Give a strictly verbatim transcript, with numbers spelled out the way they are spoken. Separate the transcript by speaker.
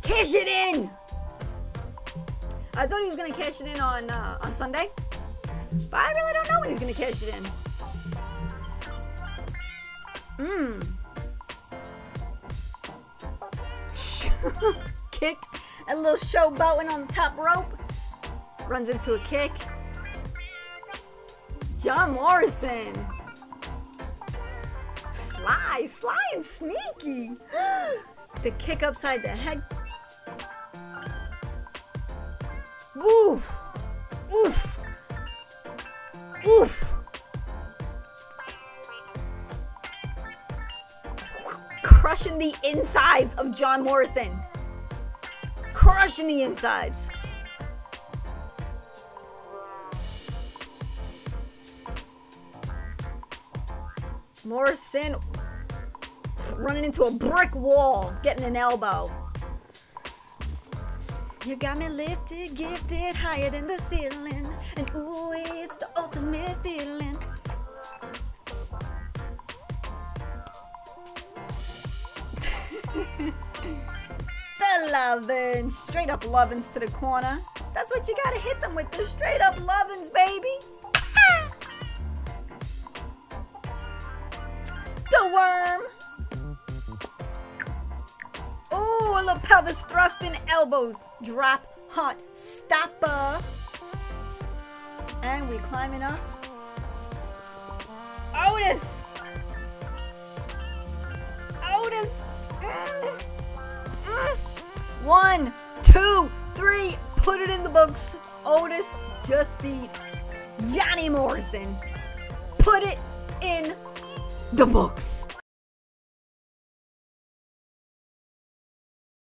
Speaker 1: Cash it in! I thought he was gonna cash it in on uh, on Sunday, but I really don't know when he's gonna cash it in. Mmm. Kicked a little showboating on the top rope. Runs into a kick. John Morrison. Sly, sly and sneaky. The kick upside the head. Oof. Oof. Oof. Crushing the insides of John Morrison. Crushing the insides. Morrison running into a brick wall, getting an elbow. You got me lifted, gifted, higher than the ceiling. And ooh, it's the ultimate feeling. The lovin', straight up lovin's to the corner. That's what you gotta hit them with, the straight up lovin's, baby. The worm. Ooh, a little pelvis thrust and elbow drop, hot stopper. And we climbing up. Otis. Otis. Mm. Mm. One, two, three. Put it in the books. Otis just beat Johnny Morrison. Put it in the books.